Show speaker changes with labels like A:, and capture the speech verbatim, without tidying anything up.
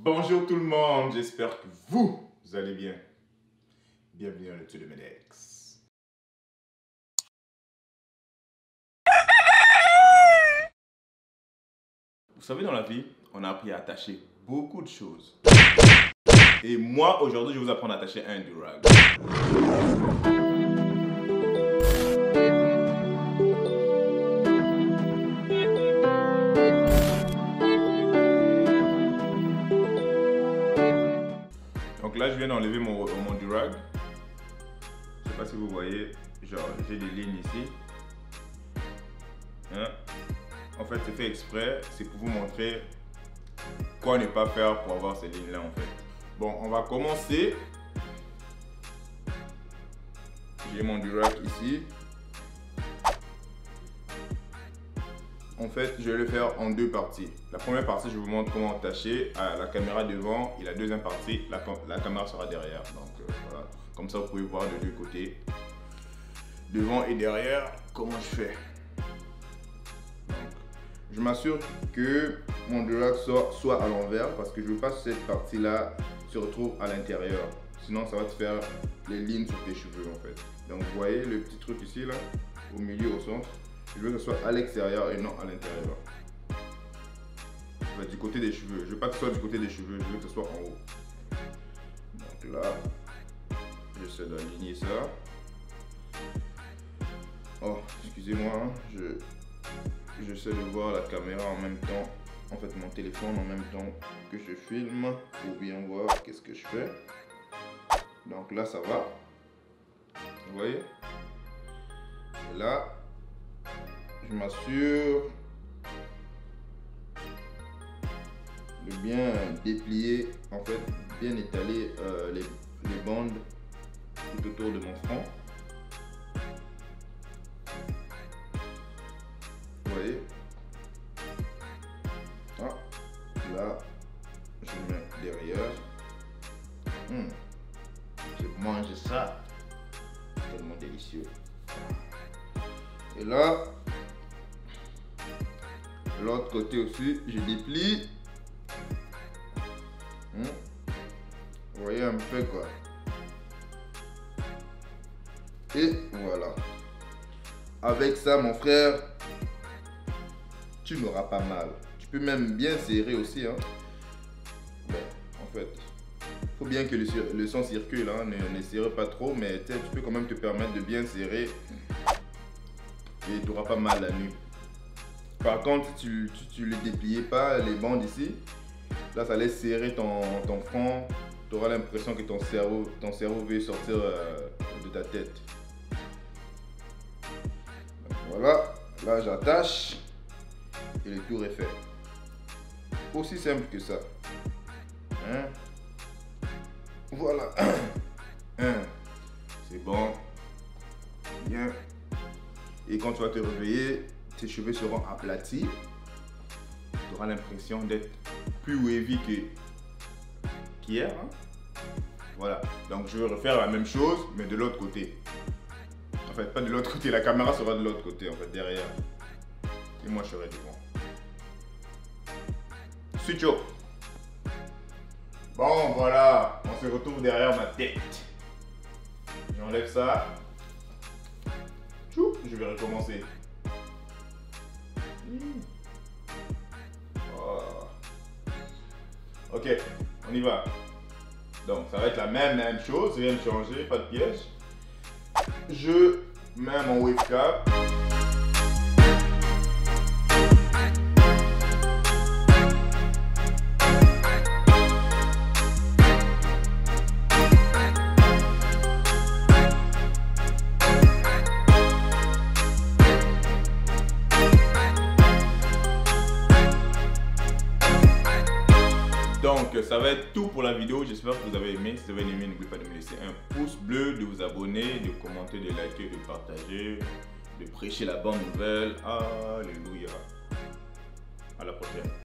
A: Bonjour tout le monde, j'espère que vous, vous allez bien. Bienvenue dans le Tuto de Medex. Vous savez, dans la vie, on a appris à attacher beaucoup de choses. Et moi, aujourd'hui, je vais vous apprendre à attacher un durag. Donc là, je viens d'enlever mon, mon durag. Je sais pas si vous voyez, genre j'ai des lignes ici. Hein? En fait, c'est fait exprès, c'est pour vous montrer quoi ne pas faire pour avoir ces lignes-là en fait. Bon, on va commencer. J'ai mon durag ici. En fait, je vais le faire en deux parties. La première partie, je vous montre comment attacher à la caméra devant. Et la deuxième partie, la, la caméra sera derrière. Donc euh, voilà, comme ça vous pouvez voir de deux côtés, devant et derrière, comment je fais. Donc, je m'assure que mon durag soit, soit à l'envers parce que je veux pas que cette partie-là se retrouve à l'intérieur. Sinon, ça va te faire les lignes sur tes cheveux en fait. Donc vous voyez le petit truc ici, là, au milieu, au centre. Je veux que ce soit à l'extérieur et non à l'intérieur. Du côté des cheveux. Je veux pas que ce soit du côté des cheveux, je veux que ce soit en haut. Donc là, j'essaie d'aligner ça. Oh, excusez-moi, hein, je j'essaie de voir la caméra en même temps, en fait mon téléphone en même temps que je filme pour bien voir qu'est-ce que je fais. Donc là, ça va. Vous voyez? Et là, je m'assure de bien déplier, en fait, bien étaler euh, les, les bandes tout autour de mon front. Vous voyez? Ah, là, je mets derrière. Mmh. Je mange ça. Tellement délicieux. Et là, l'autre côté aussi, je déplie. Hmm. Vous voyez un peu quoi. Et voilà. Avec ça, mon frère, tu n'auras pas mal. Tu peux même bien serrer aussi. Hein. Bon, en fait, il faut bien que le, le sang circule. Hein. Ne, ne serre pas trop, mais tu peux quand même te permettre de bien serrer. Et tu n'auras pas mal la nuit. Par contre, si tu, tu, tu le dépliais pas, les bandes ici, là ça laisse serrer ton, ton front. Tu auras l'impression que ton cerveau, ton cerveau veut sortir euh, de ta tête. Donc voilà, là j'attache et le tour est fait. Aussi simple que ça. Hein? Voilà. Hein? C'est bon. Bien. Et quand tu vas te réveiller, tes cheveux seront aplatis. Tu auras l'impression d'être plus wavy que qu'hier. Hein? Voilà. Donc je vais refaire la même chose, mais de l'autre côté. En fait, pas de l'autre côté. La caméra sera de l'autre côté, en fait, derrière. Et moi, je serai devant. Switch off. Bon, voilà. On se retrouve derrière ma tête. J'enlève ça. Je vais recommencer. Oh. Ok, on y va. Donc ça va être la même même chose, rien de changer, pas de piège. Je mets mon wave cap. Donc ça va être tout pour la vidéo, j'espère que vous avez aimé. Si vous avez aimé, n'oubliez pas de me laisser un pouce bleu, de vous abonner, de commenter, de liker, de partager, de prêcher la bonne nouvelle. Alléluia. À la prochaine.